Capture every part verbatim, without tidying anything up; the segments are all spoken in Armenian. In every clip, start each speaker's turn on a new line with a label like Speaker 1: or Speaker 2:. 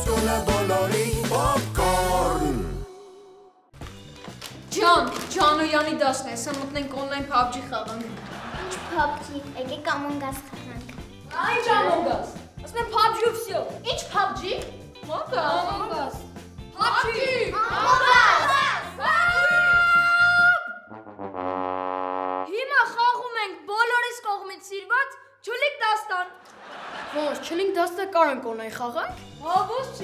Speaker 1: Լացությունը բոլորի պոպկորն։
Speaker 2: Ջան, Ջանոյանի դասն է, սա մտնենք օնլայն փաբջի խաղանք։
Speaker 3: Ինչ փաբջի, եկեք Among Us խաղանք։
Speaker 2: Ինչ Among Us? Ասում եմ փաբջի ու վсё։ Ինչ փաբջի? Among Us։ Փաբջի։ Among Us։ Հիմա խաղում ենք բոլորիս կողմից սիրված Չուլիկ դաստան։ Ոչ, Չուլիկ դաստան կարանք օնլայն խաղանք։ Հա, ոչ չի։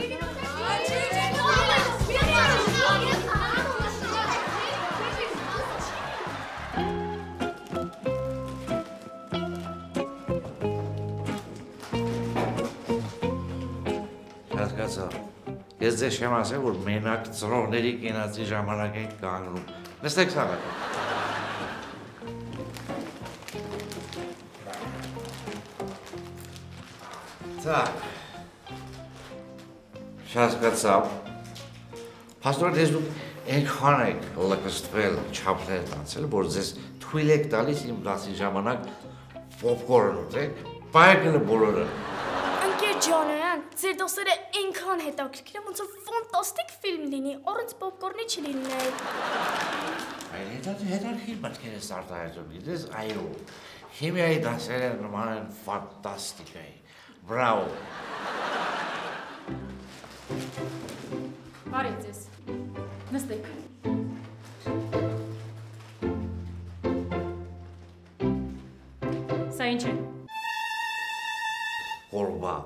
Speaker 4: Հասկացա, ես ձեզ չեմ ասել, որ մենակ ծրողների կենացի ժամանակ ենք կանգնում։ Նստեք սաղը։ Так, հասկացա, պաստոր դեզ դուք ենքան եք լկստվել, չապներ տացել, որ ձեզ թույլ եք տալիս իմ դասի ժամանակ պոպկորն ուտեք, բայակնը բոլորը։
Speaker 5: Ընկեր Ջանոյան, ձեր դասերը այնքան հետաքրքիր են, ոնց որ ֆանտաստիկ ֆիլմ լինի, առանց պոպկորնի չլիներ։
Speaker 4: Այլ հետաքրքիր մտքեր ես արտահայտում, գիտես, այո, քիմիայի դասերը նման են ֆանտաստիկայի, բրավո։
Speaker 2: Բարև ձեզ, նստեք։ Սա ինչ է։
Speaker 4: Կորբա։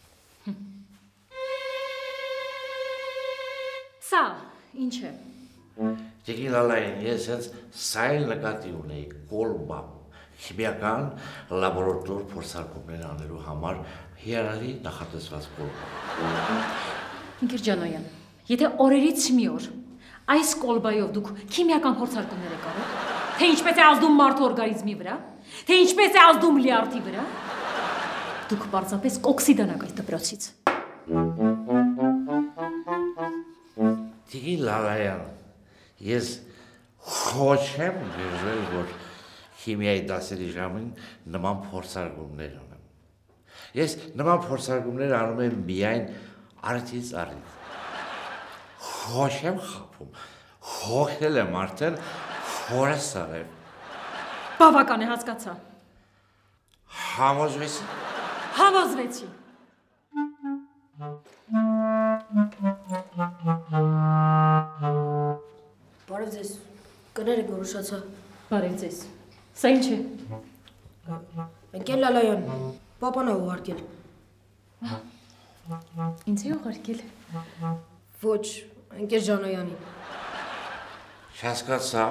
Speaker 2: Սա ինչ է։
Speaker 4: Տիկի լալային, ես հենց սա էլ նկատի ունեի, կորբա, քիմիական լաբորատոր փորձարկումներ անելու համար հիանալի նախատեսված կորբա։
Speaker 2: Ընկեր Ջանոյան, եթե օրերից մի օր այս կոլբայով դուք քիմիական փորձարկումներ եք արել, թե ինչպես է ազդում մարդու օրգանիզմի վրա, թե ինչպես է ազդում լյարդի վրա, դուք պարզապես կօքսիդանաք այդ դպրոցից։
Speaker 4: Տիկի լալայան, ես ոչ եմ գժվել, որ քիմիայի դասերի ժամին նման փորձարկումներ ունեմ։ Ես նման փորձարկումներ անում եմ միայն արդից արդից։ Ոչ եմ խապում, հոգել եմ արդեն հորս սարև։
Speaker 2: Բավական է, հասկացա։
Speaker 4: Համոզվեցի։
Speaker 2: Համոզվեցի։
Speaker 6: Բարև ձեզ, կներեք որոշացա։
Speaker 2: Բարև ձեզ, սա ինչ է։
Speaker 6: Ընկեր Լալայան, պապան է ուղարկել։
Speaker 2: Ինձ է ուղարկել։
Speaker 6: Ոչ, ընկեր Ջանոյանին։
Speaker 4: Չհասկացա,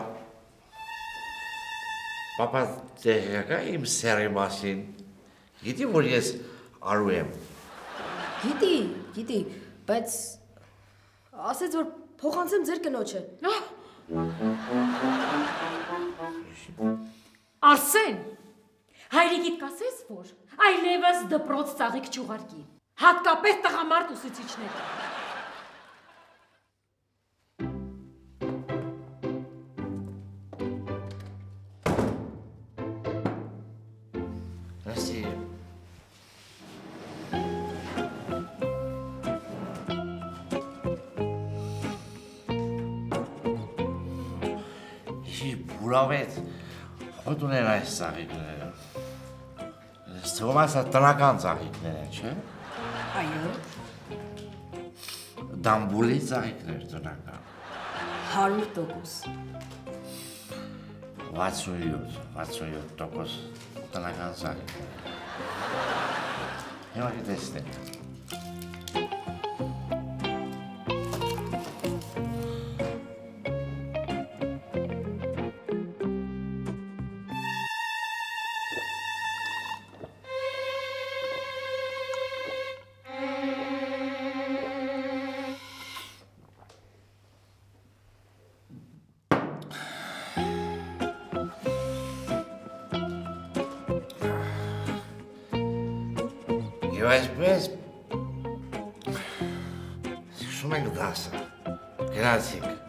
Speaker 4: պապա տեղյակ է իմ սերի մասին, գիտի, որ ես արու եմ։
Speaker 6: Գիտի, գիտի, բայց ասեց, որ փոխանցեմ ձեր կնոջը։
Speaker 2: Արսեն, հայրիկիդ կասես, որ այլևս դպրոց ծաղիկ չուղարկի, հատկապես տղամարդ ուսուցիչները։
Speaker 4: Նստի։ Իշի բուրավետ, հոտ ունեն այս ծաղիկները։ Թվում ասա տնական ծաղիկներ են, չէ։
Speaker 6: Այո։
Speaker 4: Դամբուլի ծաղիկներ տնական։
Speaker 6: հարյուր տոկոս։
Speaker 4: վաթսունյոթ, վաթսունյոթ տոկոս տնական ծաղիկներ։ Հիմա կտեսնենք։ Եվ այսպես սկսում ենք դասը, գնացինք։